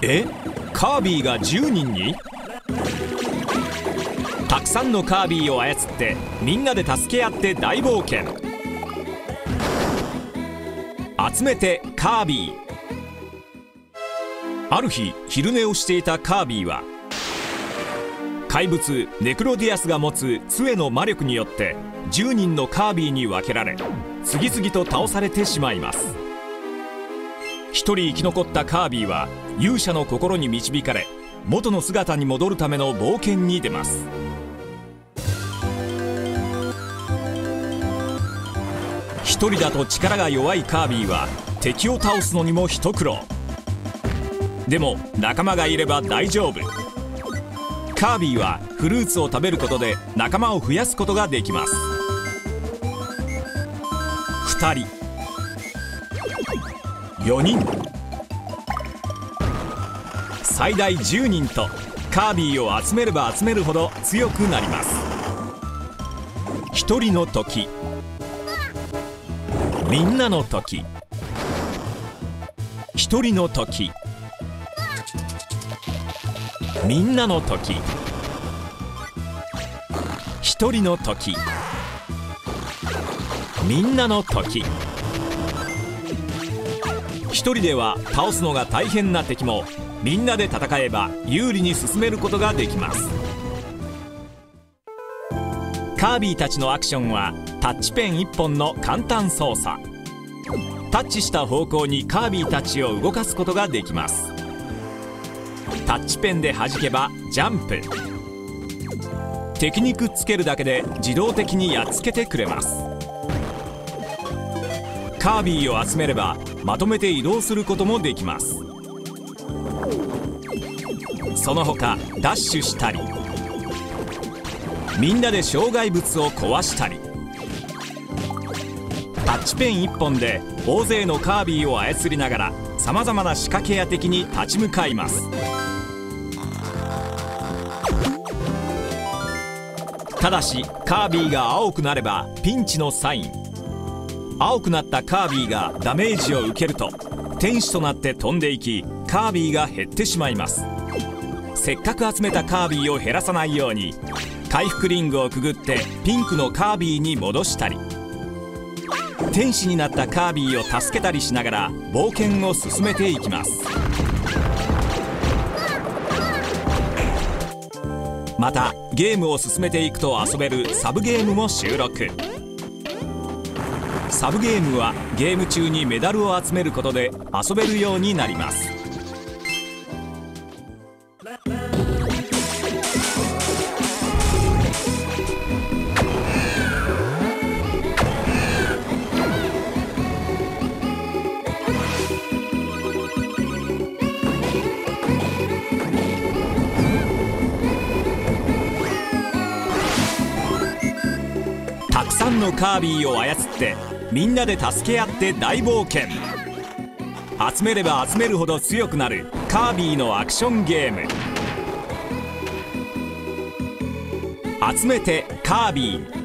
え、カービィが10人に？たくさんのカービィを操ってみんなで助け合って大冒険。集めてカービィ。ある日昼寝をしていたカービィは怪物ネクロディアスが持つ杖の魔力によって10人のカービィに分けられ次々と倒されてしまいます。一人生き残ったカービィは勇者の心に導かれ元の姿に戻るための冒険に出ます。一人だと力が弱いカービィは敵を倒すのにも一苦労。でも仲間がいれば大丈夫。カービィはフルーツを食べることで仲間を増やすことができます。2人、4人、最大10人とカービィを集めれば集めるほど強くなります。一人の時、みんなの時、一人の時、みんなの時、一人の時、みんなの時。一人では倒すのが大変な敵もみんなで戦えば有利に進めることができます。カービィたちのアクションはタッチペン1本の簡単操作。タッチした方向にカービィたちを動かすことができます。タッチペンで弾けばジャンプ。敵にくっつけるだけで自動的にやっつけてくれます。カービィを集めればまとめて移動することもできます。その他ダッシュしたりみんなで障害物を壊したりタッチペン1本で大勢のカービィを操りながらさまざまな仕掛けや敵に立ち向かいます。ただしカービィが青くなればピンチのサイン。青くなったカービィがダメージを受けると天使となって飛んでいきカービィが減ってしまいます。せっかく集めたカービィを減らさないように回復リングをくぐってピンクのカービィに戻したり天使になったカービィを助けたりしながら冒険を進めていきます。またゲームを進めていくと遊べるサブゲームも収録。サブゲームはゲーム中にメダルを集めることで遊べるようになります。たくさんのカービィを操ってみんなで助け合って大冒険。集めれば集めるほど強くなるカービィのアクションゲーム。集めてカービィ。